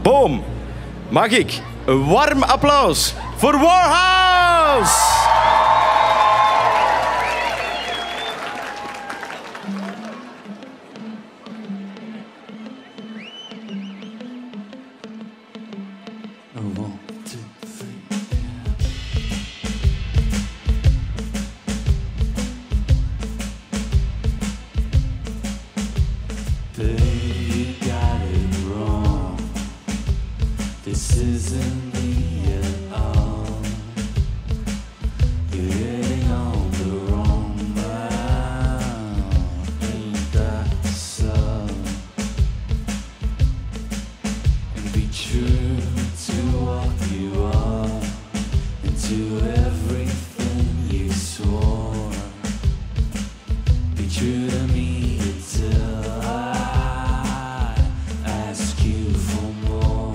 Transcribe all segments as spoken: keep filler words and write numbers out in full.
Boom. Mag ik een warm applaus voor Warhouse? This isn't me at all. You're hitting on the wrong man. Ain't that so? And be true to what you are and to everything you swore. Be true to me until I ask you for more.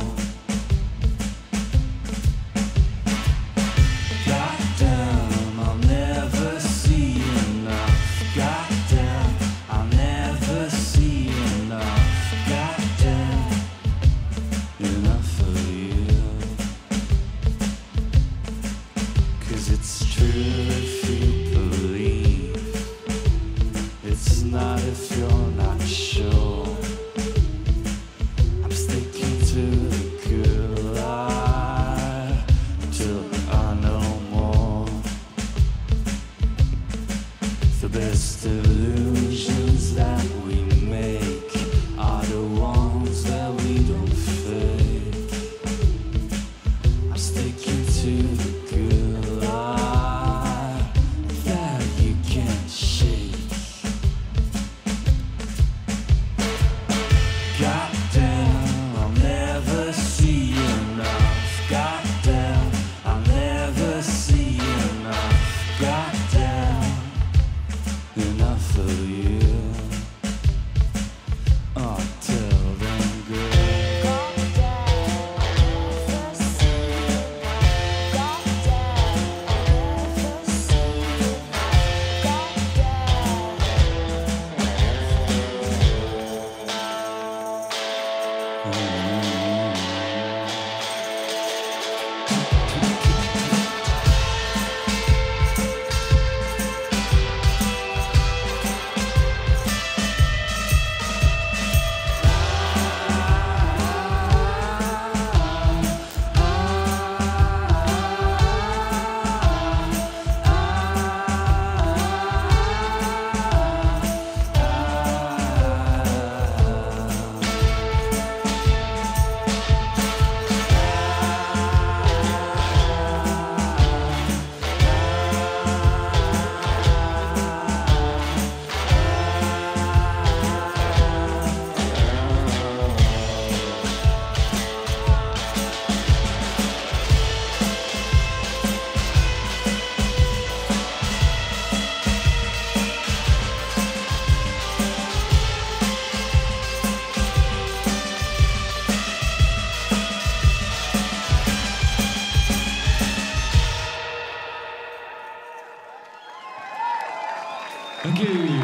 It's true if you believe. It's not if you're not sure. I'm sticking to the good life till I know more. The best illusions that we make are the ones that we don't fake. I'm sticking to the good life that you can't shake. Goddamn, I'll never see enough. Goddamn, I'll never see enough. Goddamn, enough of you. Oh, tell them good. Thank you.